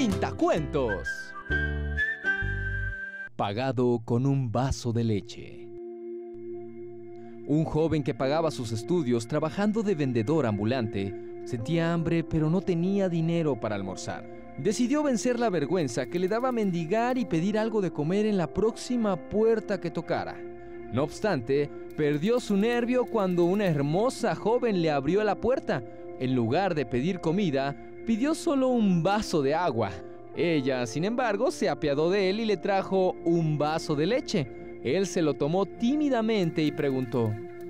Pintacuentos. Pagado con un vaso de leche. Un joven que pagaba sus estudios trabajando de vendedor ambulante sentía hambre, pero no tenía dinero para almorzar. Decidió vencer la vergüenza que le daba mendigar y pedir algo de comer en la próxima puerta que tocara. No obstante, perdió su nervio cuando una hermosa joven le abrió la puerta. En lugar de pedir comida, pidió solo un vaso de agua. Ella, sin embargo, se apiadó de él y le trajo un vaso de leche. Él se lo tomó tímidamente y preguntó: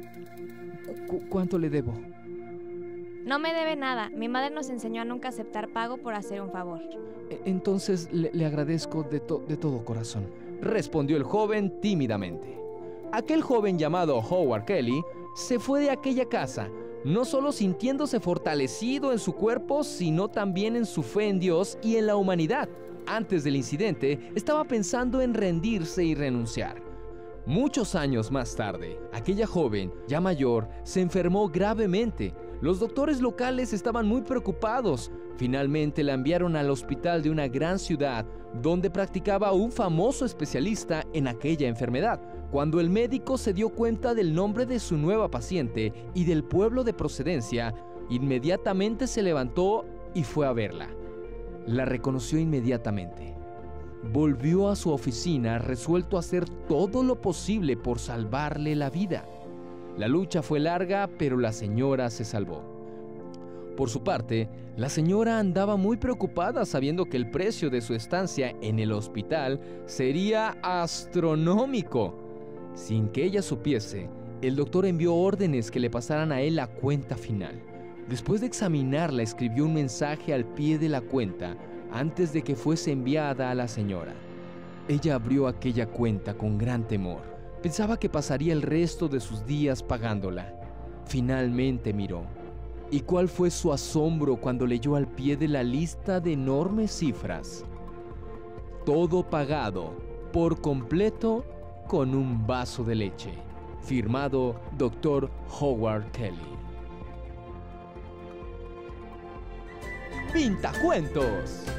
¿Cuánto le debo? No me debe nada. Mi madre nos enseñó a nunca aceptar pago por hacer un favor. Entonces le agradezco de todo corazón, respondió el joven tímidamente. Aquel joven llamado Howard Kelly se fue de aquella casa, no solo sintiéndose fortalecido en su cuerpo, sino también en su fe en Dios y en la humanidad. Antes del incidente, estaba pensando en rendirse y renunciar. Muchos años más tarde, aquella joven, ya mayor, se enfermó gravemente. Los doctores locales estaban muy preocupados. Finalmente la enviaron al hospital de una gran ciudad, donde practicaba un famoso especialista en aquella enfermedad. Cuando el médico se dio cuenta del nombre de su nueva paciente y del pueblo de procedencia, inmediatamente se levantó y fue a verla. La reconoció inmediatamente. Volvió a su oficina resuelto a hacer todo lo posible por salvarle la vida. La lucha fue larga, pero la señora se salvó. Por su parte, la señora andaba muy preocupada sabiendo que el precio de su estancia en el hospital sería astronómico. Sin que ella supiese, el doctor envió órdenes que le pasaran a él la cuenta final. Después de examinarla, escribió un mensaje al pie de la cuenta antes de que fuese enviada a la señora. Ella abrió aquella cuenta con gran temor. Pensaba que pasaría el resto de sus días pagándola. Finalmente miró. ¿Y cuál fue su asombro cuando leyó al pie de la lista de enormes cifras? Todo pagado, por completo, con un vaso de leche. Firmado Dr. Howard Kelly. Pintacuentos.